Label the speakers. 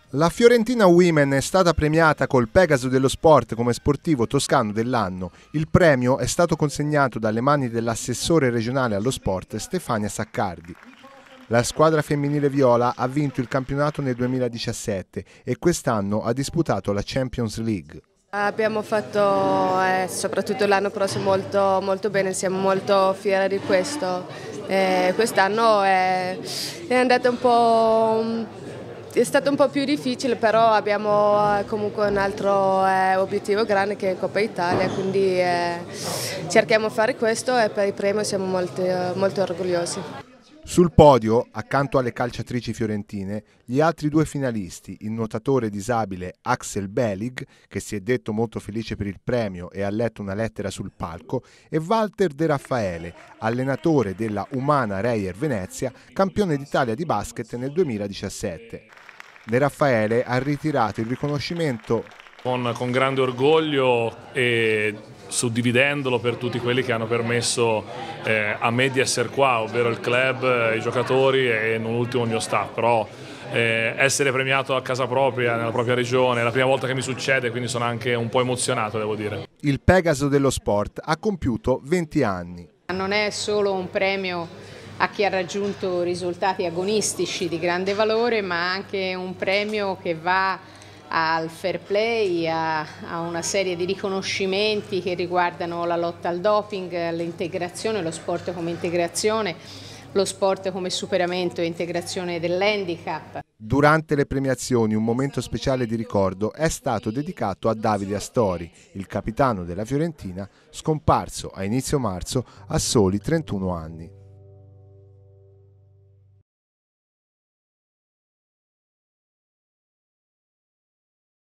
Speaker 1: La Fiorentina Women è stata premiata col Pegaso dello Sport come sportivo toscano dell'anno. Il premio è stato consegnato dalle mani dell'assessore regionale allo sport Stefania Saccardi. La squadra femminile viola ha vinto il campionato nel 2017 e quest'anno ha disputato la Champions League.
Speaker 2: Abbiamo fatto soprattutto l'anno prossimo molto bene, siamo molto fieri di questo. Quest'anno è andato è stato un po' più difficile, però abbiamo comunque un altro obiettivo grande che è Coppa Italia, quindi cerchiamo di fare questo e per il premio siamo molto orgogliosi.
Speaker 1: Sul podio, accanto alle calciatrici fiorentine, gli altri due finalisti, il nuotatore disabile Axel Belig, che si è detto molto felice per il premio e ha letto una lettera sul palco, e Walter De Raffaele, allenatore della Umana Reyer Venezia, campione d'Italia di basket nel 2017. De Raffaele ha ritirato il riconoscimento
Speaker 3: con grande orgoglio e suddividendolo per tutti quelli che hanno permesso a me di essere qua, ovvero il club, i giocatori e non ultimo il mio staff. Però essere premiato a casa propria, nella propria regione, è la prima volta che mi succede, quindi sono anche un po' emozionato, devo dire.
Speaker 1: Il Pegaso dello Sport ha compiuto 20 anni.
Speaker 4: Non è solo un premio a chi ha raggiunto risultati agonistici di grande valore, ma anche un premio che va al fair play, a una serie di riconoscimenti che riguardano la lotta al doping, l'integrazione, lo sport come integrazione, lo sport come superamento e integrazione dell'handicap.
Speaker 1: Durante le premiazioni un momento speciale di ricordo è stato dedicato a Davide Astori, il capitano della Fiorentina, scomparso a inizio marzo a soli 31 anni.